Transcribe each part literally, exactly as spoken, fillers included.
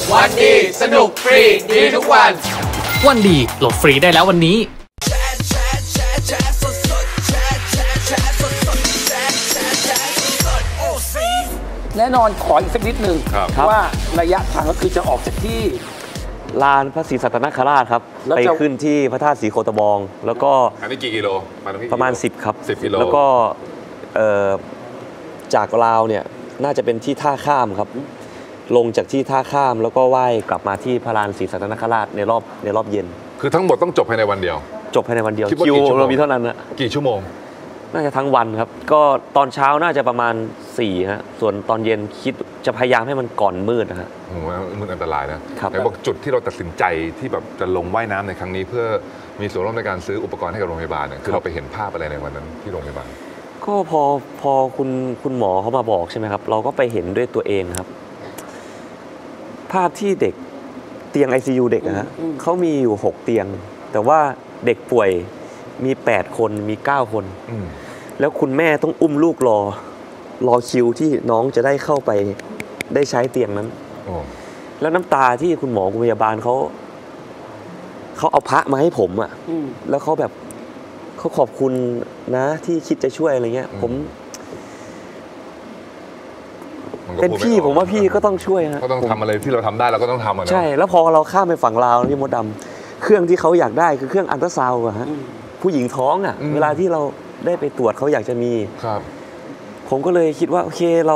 วันดีสนุกฟรีดีทุกวันวันดีโหลดฟรีได้แล้ววันนี้แน่นอนขออีกสักนิดนึงว่าระยะทางก็คือจะออกจากที่ลานพระศรีสัตนคราชครับไปขึ้นที่พระธาตุศรีโคตบองแล้วก็อันนี้กี่กิโลประมาณสิบครับสิบกิโลแล้วก็จากลาวเนี่ยน่าจะเป็นที่ท่าข้ามครับลงจากที่ท่าข้ามแล้วก็ว่ายกลับมาที่พระลานศรีสัตนคราชในรอบในรอบเย็นคือทั้งหมดต้องจบภายในวันเดียวจบภายในวันเดียวคิวเรามีเท่านั้นนะกี่ชั่วโมงน่าจะทั้งวันครับก็ตอนเช้าน่าจะประมาณสี่ฮะส่วนตอนเย็นคิดจะพยายามให้มันก่อนมืดนะฮะโอ้โหมืดอันตรายนะไหนบอกจุดที่เราตัดสินใจที่แบบจะลงว่ายน้ำในครั้งนี้เพื่อมีส่วนร่วมในการซื้ออุปกรณ์ให้กับโรงพยาบาลเนี่ยคือเราไปเห็นภาพอะไรในวันนั้นที่โรงพยาบาลก็พอพอคุณคุณหมอเขามาบอกใช่ไหมครับเราก็ไปเห็นด้วยตัวเองครับภาพที่เด็กเตียง ไอ ซี ยู เด็กนะฮะเขามีอยู่หกเตียงแต่ว่าเด็กป่วยมีแปดคนมีเก้าคนแล้วคุณแม่ต้องอุ้มลูกรอรอคิวที่น้องจะได้เข้าไปได้ใช้เตียงนั้นแล้วน้ำตาที่คุณหมอคุณพยาบาลเขาเขาเอาพระมาให้ผมอ่ะแล้วเขาแบบเขาขอบคุณนะที่คิดจะช่วยอะไรเงี้ยผมเป็นพี่ผมว่าพี่ก็ต้องช่วยฮะก็ต้องทำอะไรที่เราทำได้เราก็ต้องทำอ่ะใช่แล้วพอเราข้ามไปฝั่งลาวพี่มดดำเครื่องที่เขาอยากได้คือเครื่องอัลตราซาวด์อะฮะผู้หญิงท้องอ่ะเวลาที่เราได้ไปตรวจเขาอยากจะมีครับผมก็เลยคิดว่าโอเคเรา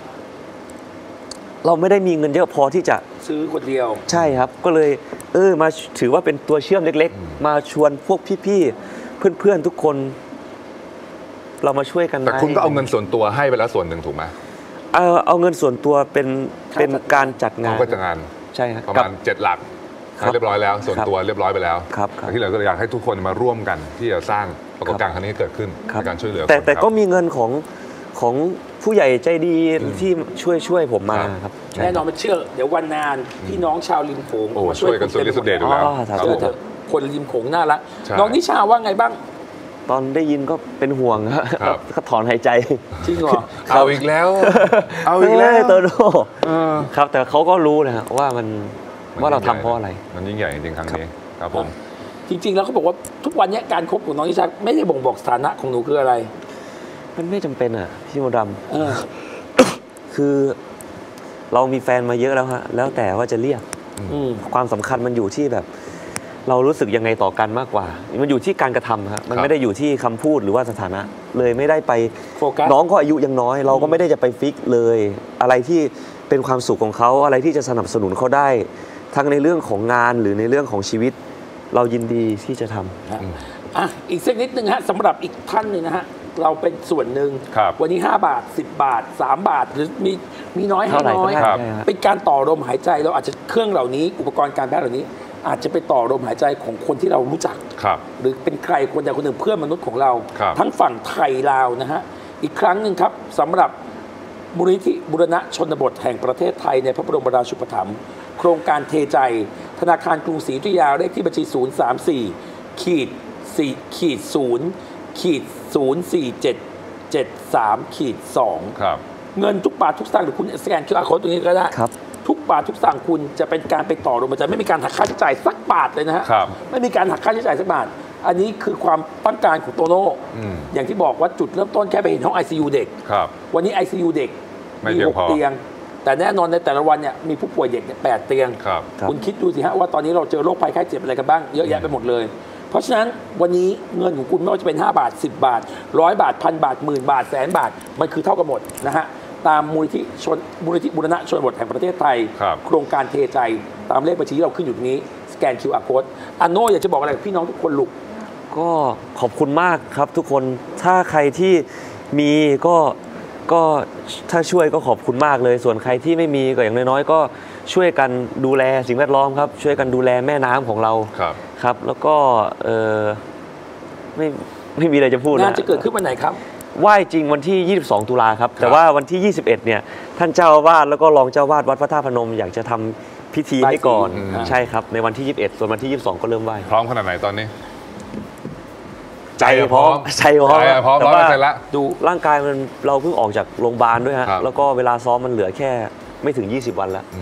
เราไม่ได้มีเงินเยอะพอที่จะซื้อคนเดียวใช่ครับก็เลยเออมาถือว่าเป็นตัวเชื่อมเล็กๆมาชวนพวกพี่ๆเพื่อนๆทุกคนเรามาช่วยกันแต่คุณก็เอาเงินส่วนตัวให้ไปแล้วส่วนหนึ่งถูกไหมเอาเอาเงินส่วนตัวเป็นเป็นการจัดงานก็จัดงานใช่ครับประมาณเจ็ดหลักเรียบร้อยแล้วส่วนตัวเรียบร้อยไปแล้วครับที่เหลือก็อยากให้ทุกคนมาร่วมกันที่จะสร้างปรากฏการณ์ครั้งนี้เกิดขึ้นในการช่วยเหลือแต่แต่ก็มีเงินของของผู้ใหญ่ใจดีที่ช่วยช่วยผมมาครับแน่นอนมันเชื่อเดี๋ยววันนานพี่น้องชาวริมโขงมาช่วยกันสุดฤทธิ์สุดเดชอยู่แล้วคนริมโขงน่ารักน้องนิชาว่าไงบ้างตอนได้ยินก็เป็นห่วงครับก็ถอนหายใจจริงเหรอเอาอีกแล้วเอาอีกแล้วโตโน่ครับแต่เขาก็รู้นะว่ามันว่าเราทำเพราะอะไรมันยิ่งใหญ่จริงครั้งนี้ครับผมจริงๆแล้วเขาบอกว่าทุกวันนี้การคบของน้องนิชาไม่ได้บ่งบอกสถานะของหนูคืออะไรมันไม่จำเป็นอ่ะพี่มดดำคือเรามีแฟนมาเยอะแล้วฮะแล้วแต่ว่าจะเรียกความสำคัญมันอยู่ที่แบบเรารู้สึกยังไงต่อกันมากกว่ามันอยู่ที่การกระทำครับมันไม่ได้อยู่ที่คำพูดหรือว่าสถานะเลยไม่ได้ไปโฟกัสน้องก็อายุยังน้อยเราก็ไม่ได้จะไปฟิกเลยอะไรที่เป็นความสุขของเขาอะไรที่จะสนับสนุนเขาได้ทั้งในเรื่องของงานหรือในเรื่องของชีวิตเรายินดีที่จะทำอ่ะอีกสักนิดนึงฮะสำหรับอีกท่านหนึ่งนะฮะเราเป็นส่วนหนึ่งวันนี้ห้าบาทสิบบาทสามบาทหรือมีมีน้อยให้น้อยเป็นการต่อลมหายใจเราอาจจะเครื่องเหล่านี้อุปกรณ์การแพทย์เหล่านี้อาจจะไปต่อลมหายใจของคนที่เรารู้จักหรือเป็นใครคนใดคนหนึ่งเพื่อนมนุษย์ของเราทั้งฝั่งไทยลาวนะฮะอีกครั้งหนึ่งครับสำหรับมูลนิธิบูรณะชนบทแห่งประเทศไทยในพระบรมราชูปถัมภ์โครงการเทใจธนาคารกรุงศรีอยุธยาเลขที่บัญชีศูนย์สามสี่ขีดสี่ขีดศูนย์ขีดศูนย์สี่เจ็ดเจ็ดสามขีดสองเงินทุกบาททุกสตางค์หรือคุณสแกน คิว อาร์ Code ตรงนี้ก็ได้ทุกบาททุกสตางค์คุณจะเป็นการไปต่อลมหายใจไม่มีการหักค่าใช้จ่ายสักบาทเลยนะฮะไม่มีการหักค่าใช้จ่ายสักบาทอันนี้คือความต้องการของโตโน่อย่างที่บอกว่าจุดเริ่มต้นแค่ไปเห็นห้อง ไอ ซี ยู เด็กวันนี้ ไอ ซี ยู เด็กมีหกเตียงแต่แน่นอนในแต่ละวันเนี่ยมีผู้ป่วยเด็กแปดเตียงคุณคิดดูสิฮะว่าตอนนี้เราเจอโรคภัยไข้เจ็บอะไรกันบ้างเยอะแยะไปหมดเลยเพราะฉะนั้นวันนี้เงินของคุณไม่ว่าจะเป็นห้าบาทสิบบาทร้อยบาทพันบาทหมื่นบาทแสนบาทมันคือเท่ากันหมดนะฮะตามมูลนิธิชนมูลนิธิบูรณะชนบทแห่งประเทศไทยโครงการเทใจตามเลขบัญชีที่เราขึ้นอยู่ตรงนี้สแกน คิว อาร์ Code อันโน่อยากจะบอกอะไรกับพี่น้องทุกคนลูกก็ขอบคุณมากครับทุกคนถ้าใครที่มีก็ก็ถ้าช่วยก็ขอบคุณมากเลยส่วนใครที่ไม่มีก็อย่างน้อยๆก็ช่วยกันดูแลสิ่งแวดล้อมครับช่วยกันดูแลแม่น้ำของเราครับครับแล้วก็เออไม่ไม่มีอะไรจะพูดนะงานจะเกิดขึ้นวันไหนครับไหว้จริงวันที่ยี่สิบสองตุลาครับแต่ว่าวันที่ยี่สิบเอ็ดเนี่ยท่านเจ้าอาวาสแล้วก็รองเจ้าอาวาสวัดพระธาตุพนมอยากจะทำพิธีให้ก่อนใช่ครับในวันที่ยี่สิบเอ็ดส่วนวันที่ยี่สิบสองก็เริ่มไหว้พร้อมขนาดไหนตอนนี้ใจพร้อมใจพร้อมพร้อมร้อยเปอร์เซ็นต์ละดูร่างกายมันเราเพิ่งออกจากโรงพยาบาลด้วยฮะแล้วก็เวลาซ้อมมันเหลือแค่ไม่ถึงยี่สิบวันแล้ว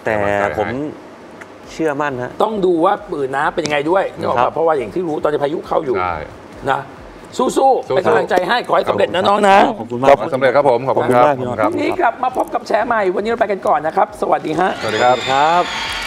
แต่ผมเชื่อมั่นฮะต้องดูว่าปืนน้ำเป็นยังไงด้วยนะครับเพราะว่าอย่างที่รู้ตอนนี้พายุเข้าอยู่นะสู้ๆเป็นกำลังใจให้ขอให้สำเร็จนะน้องนะขอบคุณมากสำเร็จครับผมขอบคุณครับพรุ่งนี้กลับมาพบกับแชร์ใหม่วันนี้เราไปกันก่อนนะครับสวัสดีฮะสวัสดีครับครับ